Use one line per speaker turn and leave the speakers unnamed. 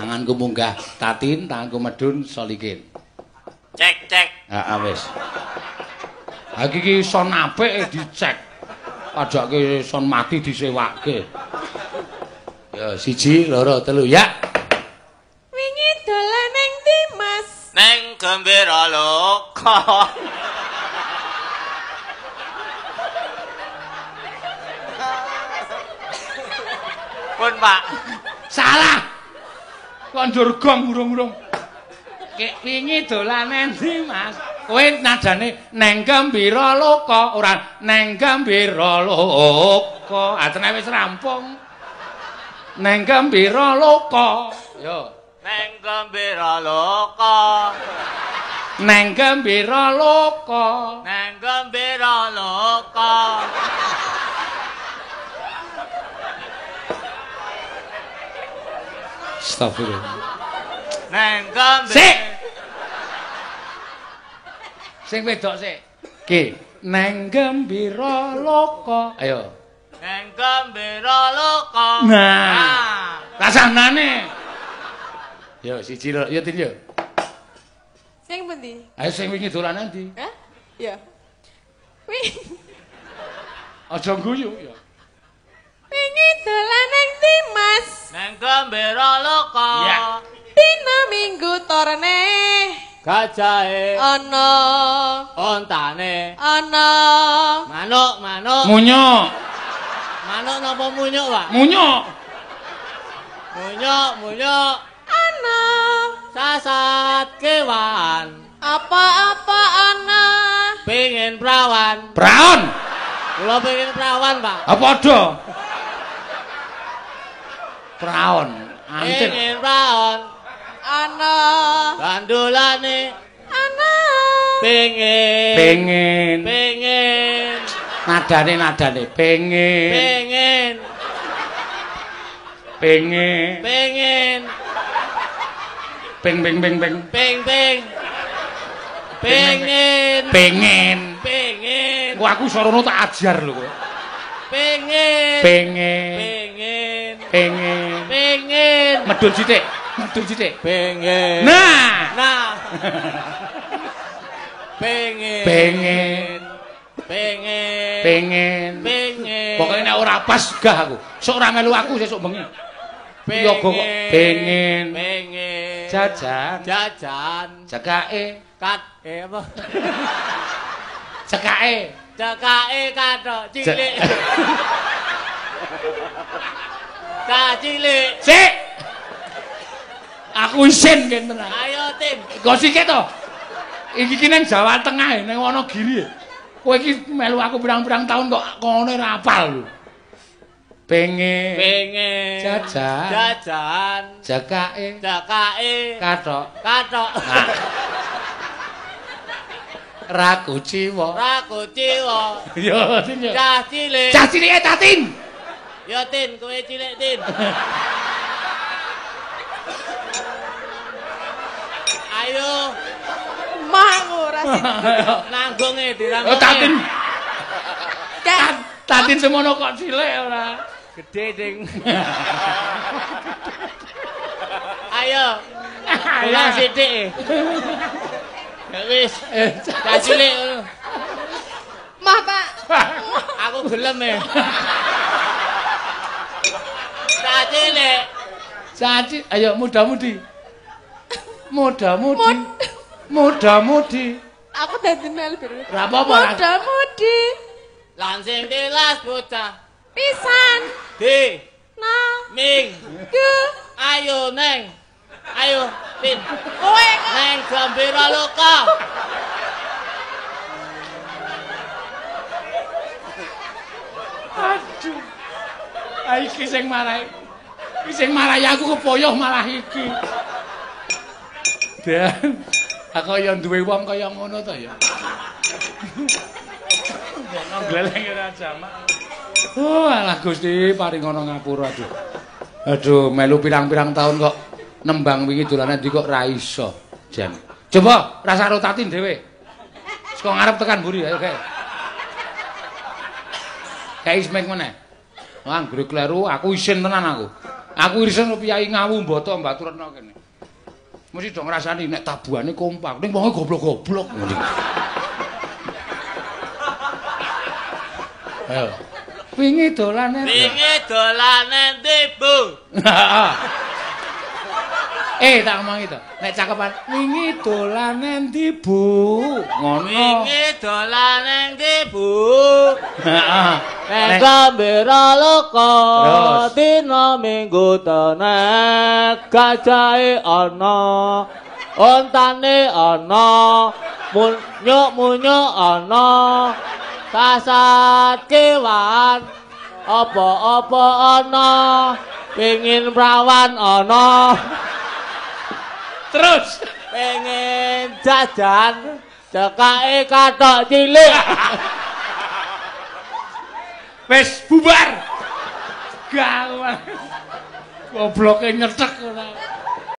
Tanganku munggah tatin, tanganku medun solikin.
Cek.
Heeh wis. Ha iki son apik dicek. Ajake son mati disewake. Ya 1 2 3 ya.
Wingi dolan ning ndi, Mas?
Neng Gembira Loka. Pun Pak.
Salah. Kok njur gong urung-urung. Kek wingi dolane ndi, Mas? Kowe nadane neng Gembira Loka, ora neng Gembira Loka. Atene wis rampung. Neng Gembira Loka. Yo.
Neng Gembira Loka.
Neng Gembira Loka.
Neng Gembira Loka.
Astagfirullah.
Neng Gembira.
Sik. Sing wedok sik. Ki, neng Gembira Loka. Ayo.
Neng Gembira Loka.
Nah. Rasanane. Yo 1 lho, yo Tin yo.
Sing pundi?
Ayo sing wingi dolanan ndi?
Hah? Ya. Wih,
Aja guyu ya.
wingi dolan ning ndi, Mas?
Neng Gembira Loka.
Ya.
Dina Minggu torne
Gajahe.
ana
Ontane.
ana
Manuk.
Munyuk.
Manuk napa munyuk, Pak?
Munyuk.
Munyuk.
ana
Sasat kewan.
apa-apa ana
Pengen prawan.
Praon.
Kula pengen prawan, Pak.
Apa padha? Praon. Antir.
Pengen prawan.
ana
Gandulane.
ana
Pengen.
Nadane pengen. Peng. Pengen. Kok aku sorono tak ajar lho kok. Pengen. Medun sithik.
Pengen.
Nah. Pengen. Pokoke nek ora pas gah aku. Sok ora melu aku sesuk bengi. Yoga kok pengen. Jajan. Cekake.
Apa?
Cekake.
Cekake kathok cilik. Cah cilik.
Sik. Aku isin ken tenan.
Ayo Tin.
Kok sik to? Iki ki nang Jawa Tengah nang Wonogiri. Kowe iki melu aku pirang-pirang tahun kok ngono ora apal lho. Pengen. Jajan. Cekake. Kathok. Nah. Raku ciwa. Yo, Tin yo.
Cah cilik.
Cah cilike Tatin.
Yo Tin, kowe cilik Tin. Ayo
mang ora sih.
nanggunge
Oh,
diranggunge.
Tatin.
Cak.
Tatin semono kok cilik ora.
Gede ding. Ayo. Pulang sithik. Ya wis. Cah cilik ngono.
Mah, Pak.
Aku gelem e. Cah cilik.
Caci, ayo muda-mudi.
Aku dadi mel biru.
Ora apa-apa.
Muda-mudi.
Langsing tilas bocah.
Pisan.
Di.
Nah.
Ming.
Ge.
Ayo Neng. Ayo Tin.
Kowe kok
Neng Gembira Loka.
Aduh. Iki sing marahi. Iki sing marahi aku kepoyoh malah iki. Dan aku ya duwe wong kaya ngono to ya. Nang gleleng ora jamak. Oh, alah Gusti paring ana ngapura aduh. Aduh, melu pirang-pirang tahun kok nembang wingi dolanan ndi kok ra iso. Jan. Coba rasa rotatin dhewe. Saka ngarep tekan mburi ayo kae. Kae ismek meneh. Wah, anggere kleru aku isin tenan aku. Aku irisen Piyai Ngawu Mbata mbaturna kene. Mesti do ngrasani nek tabuhane kompak, ning wonge goblok-goblok ngene. Ayo. Wingi dolane.
Wingi dolane ndi, Bu?
Tak ngomongi to. Nek cakepan wingi dolane ndi, Bu? Ngono.
Wingi dolane ndi, Bu?
Heeh.
Nek gambira loka dina minggu tenek gajahe ana ontane ana munyuk-munyuk ana sasat kewan apa-apa ana pengin prawan ana
Terus
pengen jajan cekake kathok cilik.
wis bubar. Gawat. Gobloke nyetek ora.